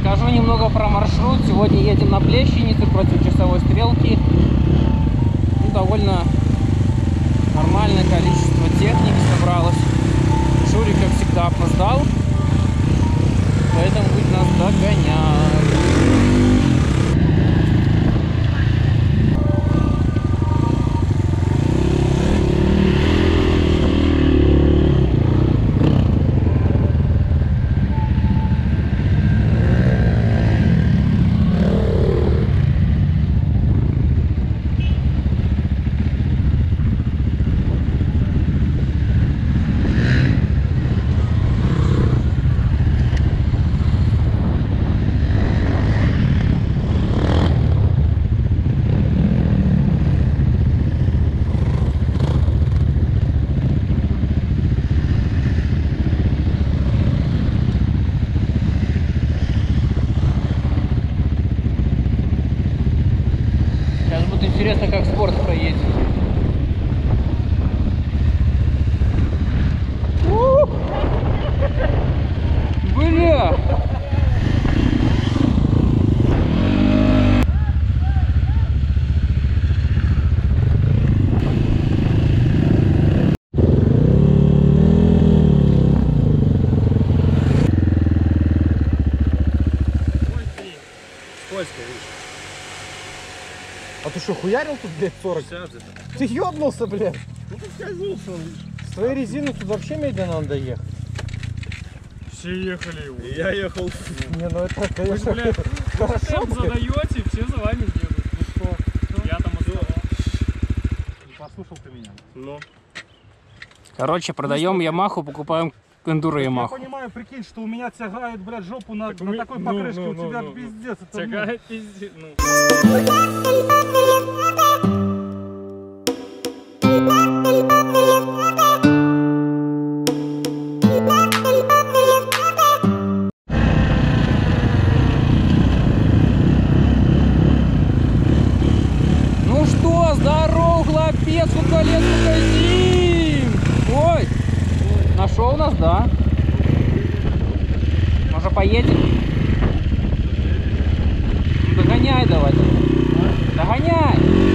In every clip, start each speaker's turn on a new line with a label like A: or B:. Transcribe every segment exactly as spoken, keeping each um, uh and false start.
A: Расскажу немного про маршрут. Сегодня едем на Плещеницу против часовой стрелки. Ну, довольно нормальное количество техники собралось. Шурик, как всегда, опоздал, поэтому будет нас догонять. Интересно, как спорт проедет. Бля!
B: Скользко, видишь?
C: А ты что, хуярил тут, блядь, сорок? Ты ёбнулся, блядь?
B: Ну ты скользнулся, видишь.
C: С твоей резины тут вообще медленно надо ехать.
B: Все ехали его. И я ехал.
C: Не, ну это, конечно,
B: блядь,
C: хорошо,
B: блядь. Задаете, все за вами едут. Ну что? Я там отстал. Не послушал ты меня. Ну.
A: Короче, продаем Ямаху, покупаем эндуро Ямаху.
B: Я понимаю, прикинь, что у меня тягает, блядь, жопу на,
C: Так
B: на
C: мы...
B: такой
C: ну,
B: покрышке,
C: ну,
B: у тебя
C: ну,
B: пиздец.
C: Ну.
B: Это
C: Тягает пиздец. Ну.
A: Ну что, здорово, хлопец, сколько лет магазин! Ой, нашел нас, да? Может, поедем? Ну, догоняй давай. Догоняй!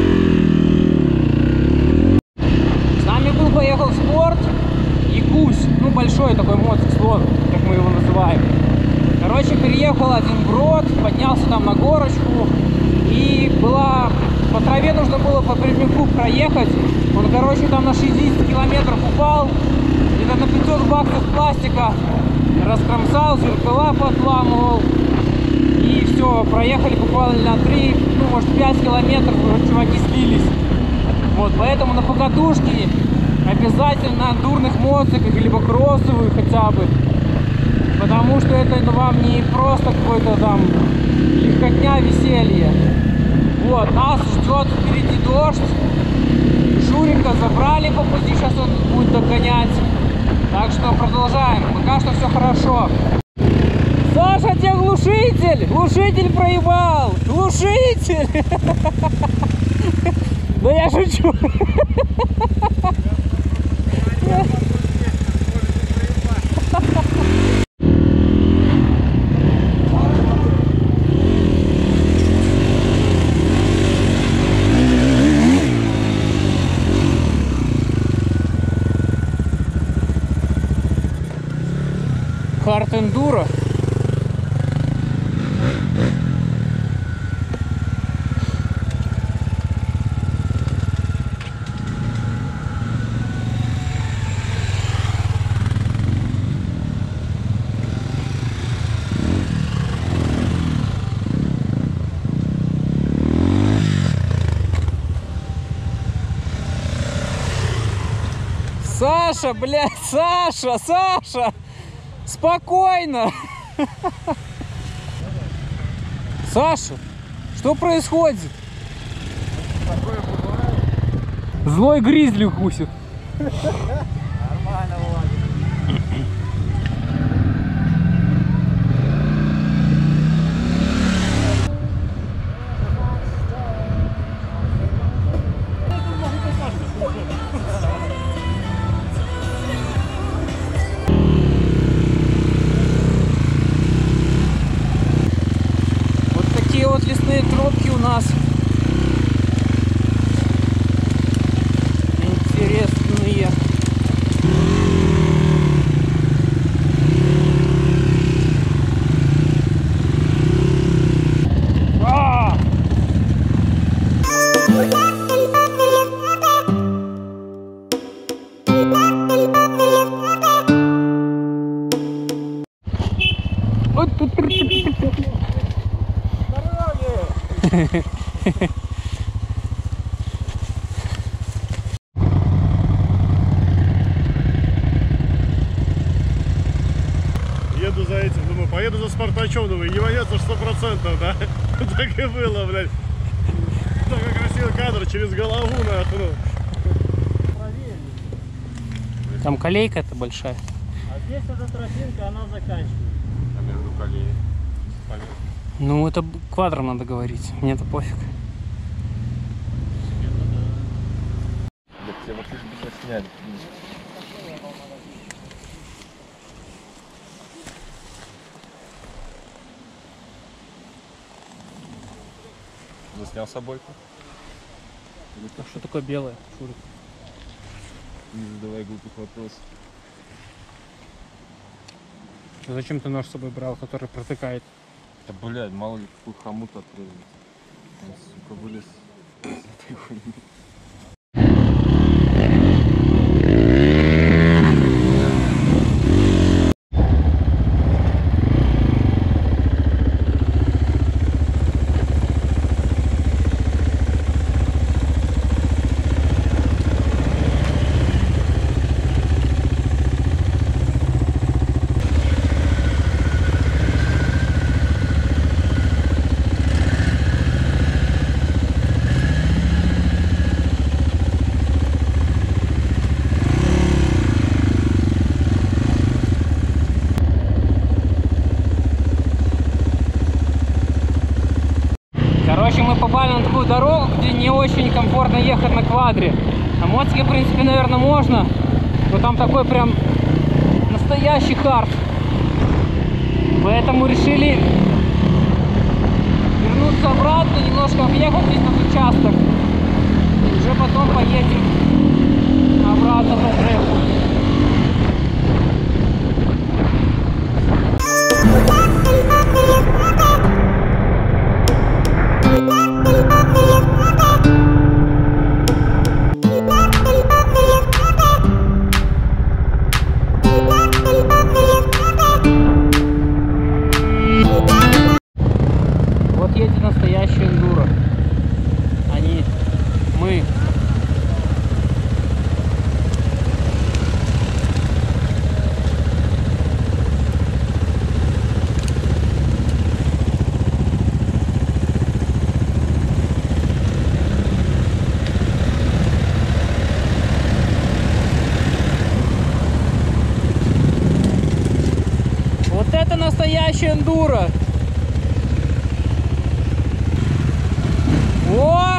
A: С нами был, поехал спорт и Кусь. Ну, большой такой мотоциклон, как мы его называем. Короче, переехал один брод, поднялся там на горочку. И была... По траве нужно было по прямику проехать. Он, короче, там на шестьдесят километров упал. Где-то на пятьсот баксов пластика раскромсал, зеркала подламывал. И все, проехали буквально на три, ну, может, пять километров, уже чуваки слились. Вот, поэтому на покатушке обязательно на дурных моциклах, либо кроссовых хотя бы. Потому что это вам не просто какой-то там легкотня, веселье. Вот, нас ждет впереди дождь. Шурика забрали по пути, сейчас он будет догонять. Так что продолжаем. Пока что все хорошо. Саша, тебе глушитель! Глушитель проебал! Глушитель! Да я шучу! Хард эндуро. Саша, блядь, Саша, Саша! Спокойно! Саша, что происходит? Злой гризли укусит.
C: Нормально, Владик.
A: вот лесные тропки у нас интересные. А! Вот тут.
B: Еду за этим, думаю, поеду за Спартачом, думаю, не монется сто процентов, да? Так и было, блядь. Такой красивый кадр через голову, нахуй.
A: Там колейка-то большая.
D: А здесь эта тропинка, она заканчивается.
B: А между колеей.
A: Ну, это квадром надо говорить. Мне-то пофиг.
C: Все вот лишь бы сняли. Заснял собойку?
A: А что такое белое, Шурик?
C: Не задавай глупых вопросов.
A: Зачем ты нож с собой брал, который протыкает?
C: Да, блядь, мало ли какой хомут отрезать. Он, сука, вылез с этой хуйни.
A: Короче, мы попали на такую дорогу, где не очень комфортно ехать на квадре. На мотике, в принципе, наверное, можно, но там такой прям настоящий хард. Поэтому решили вернуться обратно, немножко объехать весь этот участок. И уже потом поедем обратно по треку. Вот едет настоящий эндуро. Они, мы. Вот это настоящий эндуро. О!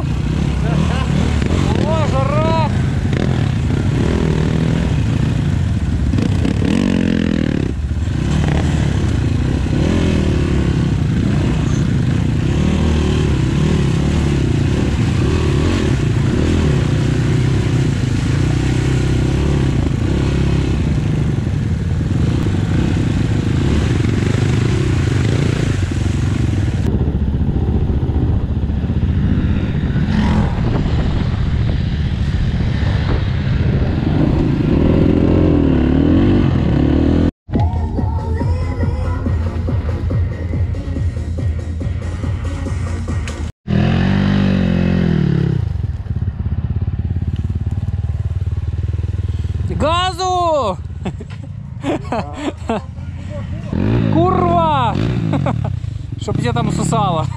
A: О, жара! Газу! Курва! Чтоб тебя там сосало.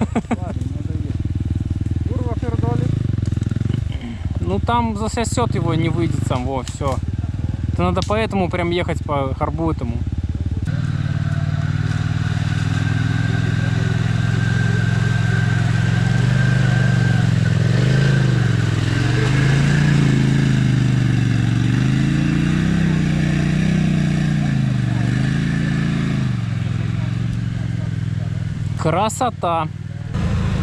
C: Курва, пердолит.
A: Ну там засосет его, не выйдет сам, во, все. Это надо поэтому прям ехать по харбу этому. Красота!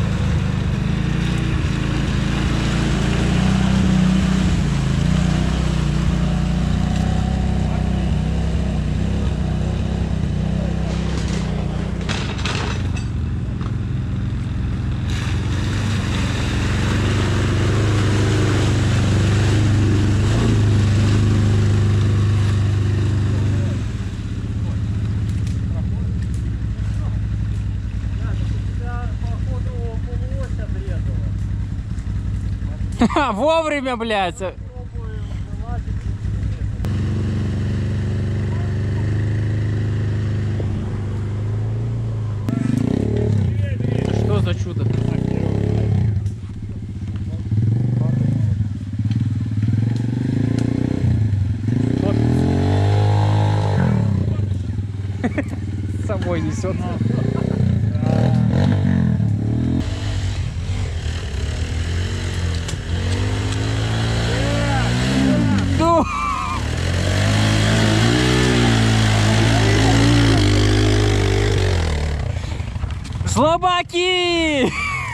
A: Вовремя, блядь. Что за чудо? С собой несет. Ну! Слабаки!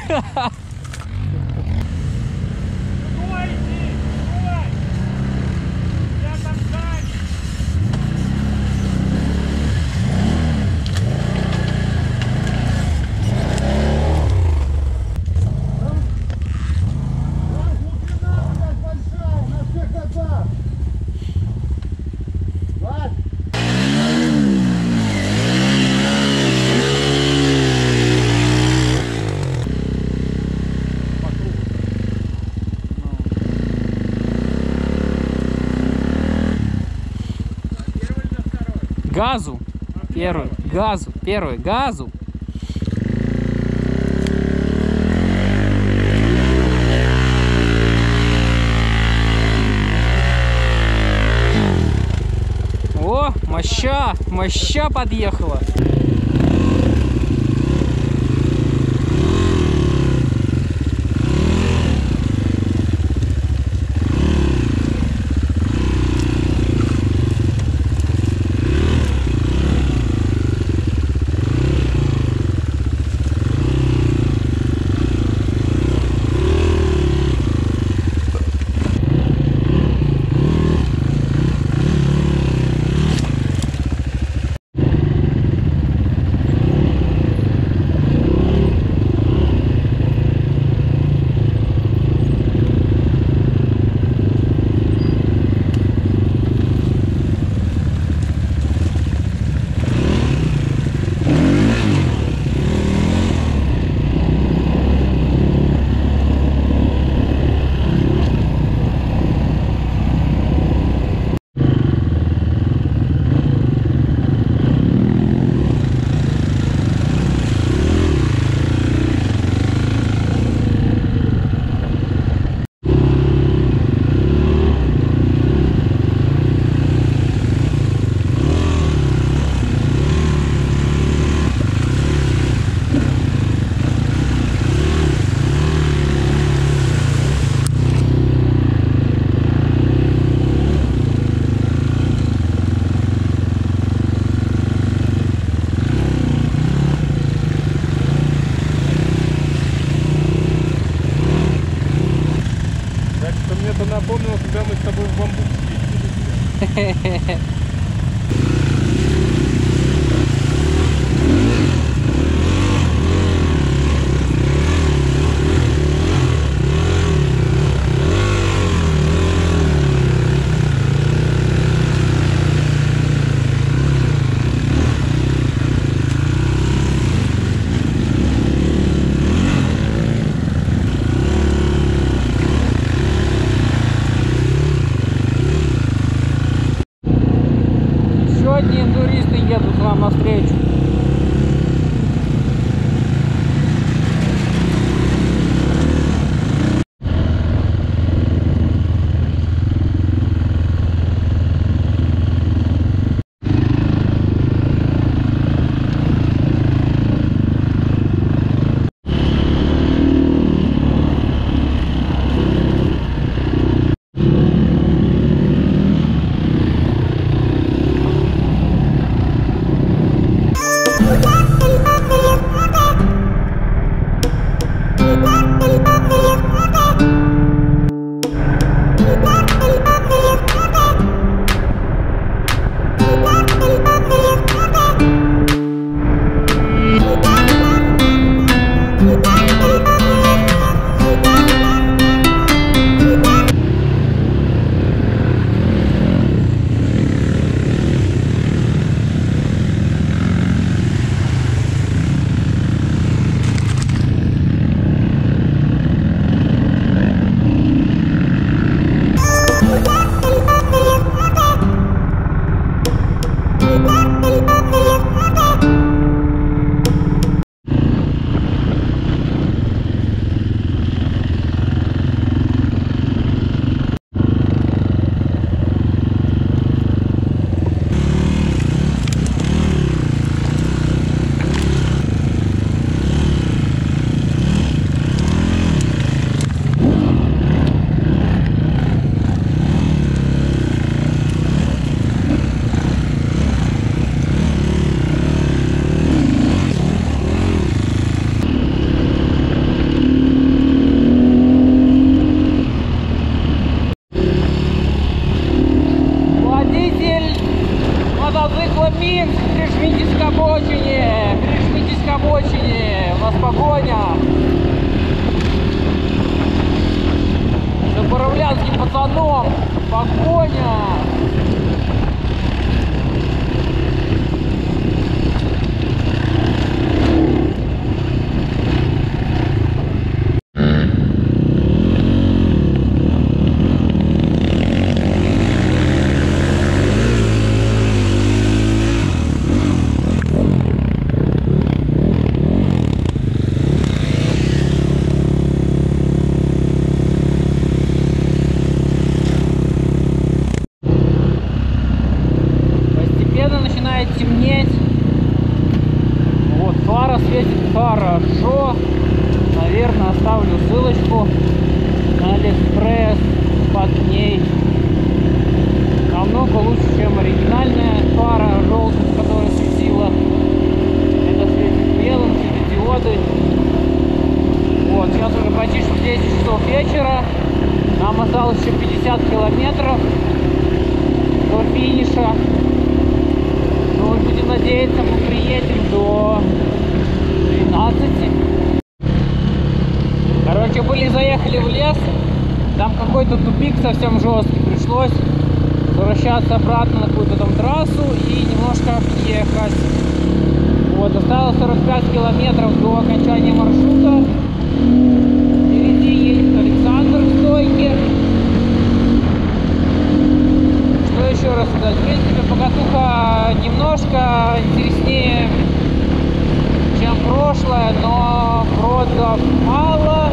A: Газу. Первый. Газу. Первый. Газу. О, моща. Моща подъехала.
C: Мне-то напомнило, когда мы с тобой в бамбук съездили.
A: погоня! За боровлянским пацаном! Погоня! Темнеть. Вот, фара светит хорошо. Наверное, оставлю ссылочку на Алиэкспресс под ней. Намного лучше, чем оригинальная фара желтая, которая светила. Это светит белым, светодиоды. Вот, сейчас уже почти что десять часов вечера. Нам осталось еще пятьдесят километров до финиша. Ну, будем надеяться, мы приедем до двенадцати. Короче, были, заехали в лес. Там какой-то тупик совсем жесткий. Пришлось возвращаться обратно на какую-то там трассу и немножко объехать. Вот, осталось сорок пять километров до окончания маршрута. Впереди едет Александр в стойке. Что еще раз сказать? В принципе, покатуха немножко интереснее, чем прошлое, но бродов мало.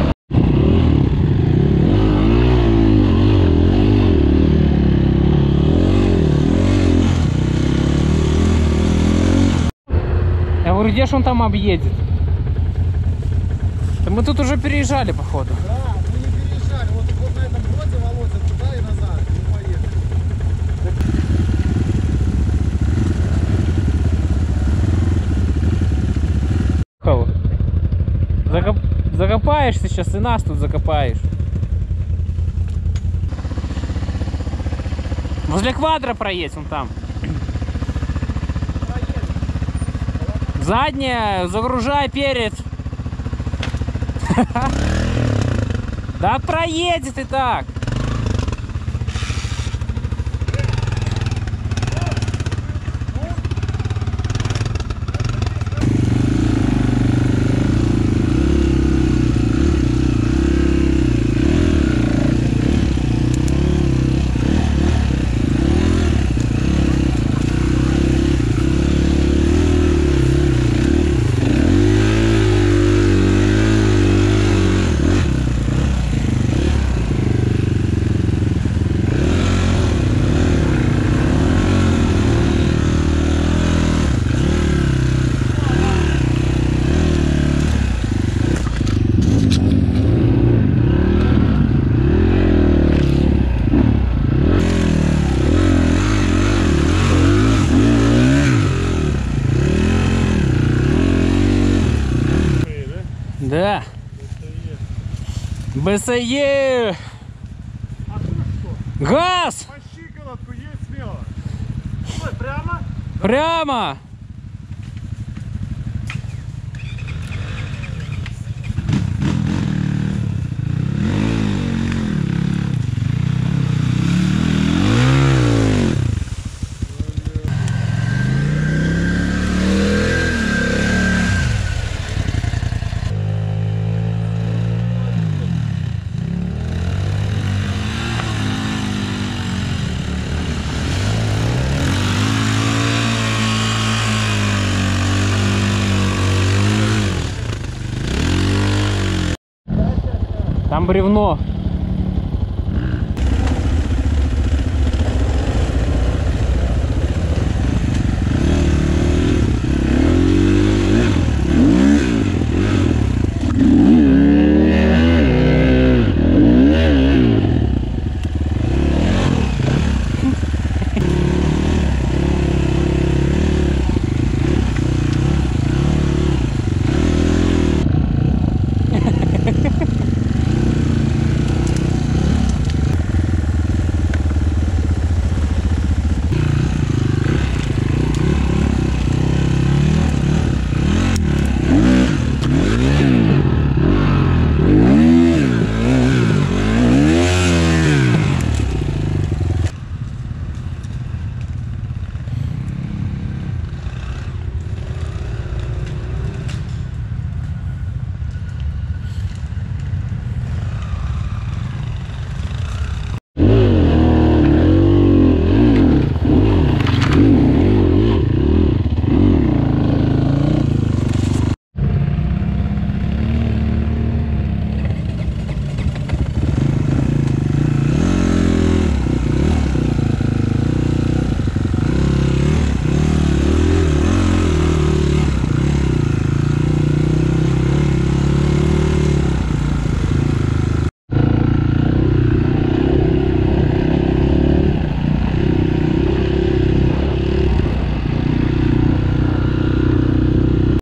A: Я говорю, где ж он там объедет? Да мы тут уже переезжали, походу.
B: Да, мы не переезжали. Вот, вот на этом броде, Володя, туда и назад. Не поехали.
A: Закоп... Закопаешься сейчас, и нас тут закопаешь. Возле квадра проедь, он там. Задняя, загружай перед. Да проедет и так. Да. БСЕ. Газ!
B: По щиколотку есть смело. Ой, прямо?
A: Прямо! Там бревно.